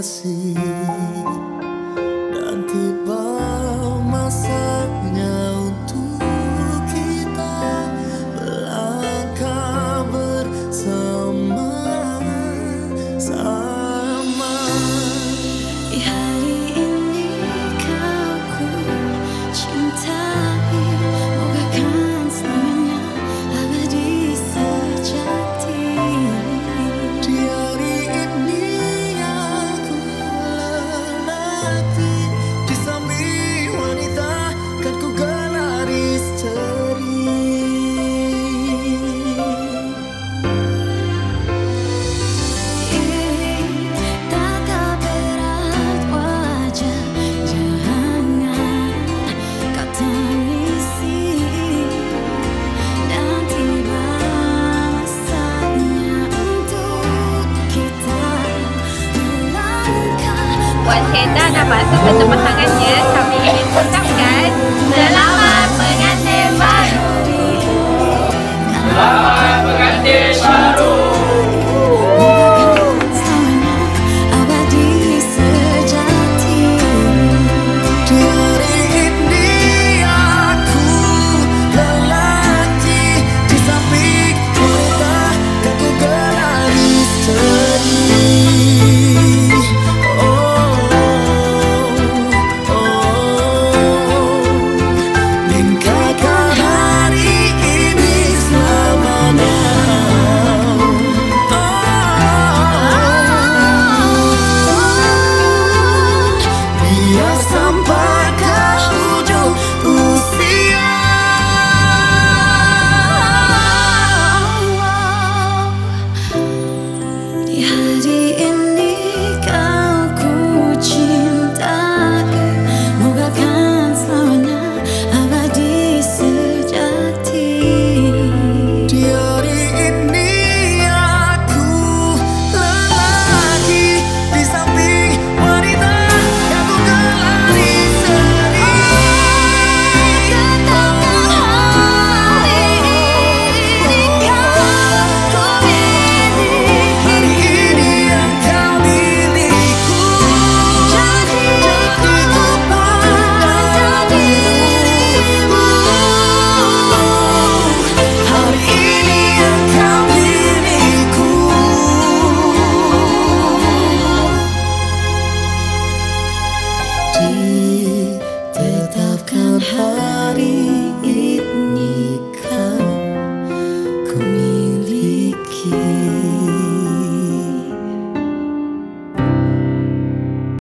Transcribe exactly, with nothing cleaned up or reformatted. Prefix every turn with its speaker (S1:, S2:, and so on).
S1: kasih, dan tiba masanya untuk kita melangkah bersama sama.
S2: Di hari ini kau ku cintai, moga kan selamanya abadi sejati.
S1: Di hari ini aku lelaki, di samping wanita kan ku gelar istri.
S2: Tatap erat wajah, jangan kau tangisi, dan tiba masanya untuk kita melangkah.
S3: Buat Heda dan Batu bersama pasangannya, kami ingin ucapkan selamat